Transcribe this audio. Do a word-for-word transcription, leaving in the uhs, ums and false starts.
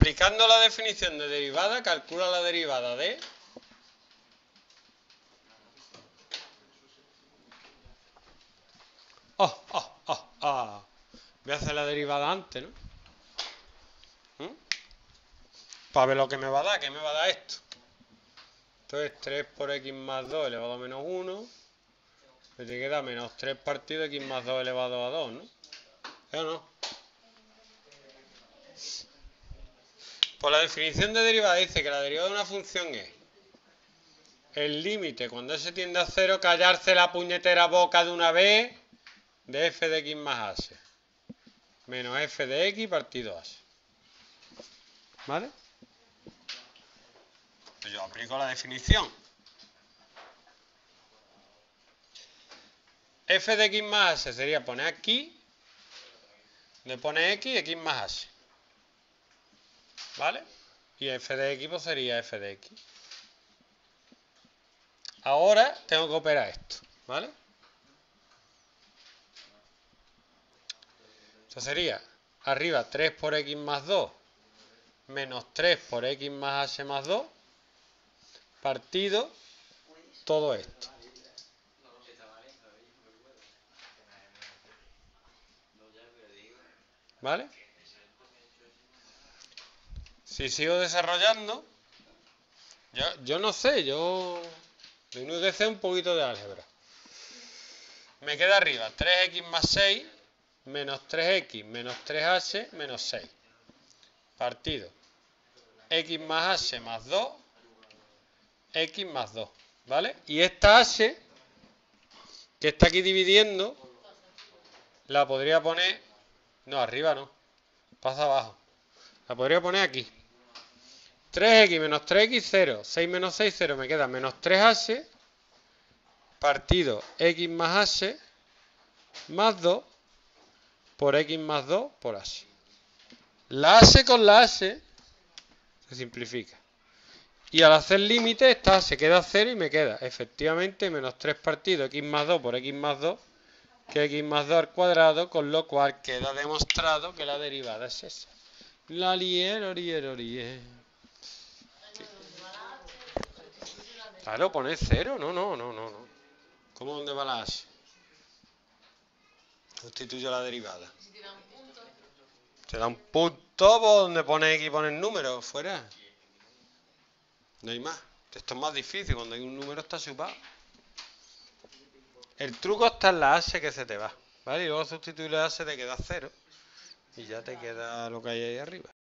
Aplicando la definición de derivada, calcula la derivada de... Oh, oh, oh, oh. Voy a hacer la derivada antes, ¿no? ¿Mm? Para ver lo que me va a dar. ¿Qué me va a dar esto? Entonces tres por x más dos elevado a menos uno. Me te queda menos tres partido x más dos elevado a dos, ¿no? ¿Sí o no? Pues la definición de derivada dice que la derivada de una función es el límite cuando s tiende a cero, callarse la puñetera boca de una vez de f de x más h menos f de x partido h. ¿Vale? Pues yo aplico la definición. F de x más h sería poner aquí, le pone x, x más h. ¿Vale? Y f de x pues sería f de x. Ahora tengo que operar esto, ¿vale? Esto sería arriba tres por x más dos menos tres por x más h más dos partido todo esto. ¿Vale? Si sigo desarrollando, yo, yo no sé, yo lo único que sé es un poquito de álgebra. Me queda arriba tres x más seis menos tres x menos tres h menos seis. Partido x más h más dos, x más dos. ¿Vale? Y esta h, que está aquí dividiendo, la podría poner... No, arriba no. Pasa abajo. La podría poner aquí. tres x menos tres x, cero. seis menos seis, cero. Me queda menos tres h partido x más h más dos por x más dos por h. La h con la h se simplifica. Y al hacer límite, esta se queda cero y me queda efectivamente menos tres partido x más dos por x más dos, que x más dos al cuadrado, con lo cual queda demostrado que la derivada es esa. La lié, lo lié, lo lié. Claro, poner cero. No, no, no, no, no. ¿Cómo dónde va la h? Sustituyo la derivada. Te da un punto por donde pone x y pone el número fuera. No hay más. Esto es más difícil. Cuando hay un número está supado. El truco está en la h que se te va. ¿Vale? Y luego sustituir la h te queda cero. Y ya te queda lo que hay ahí arriba.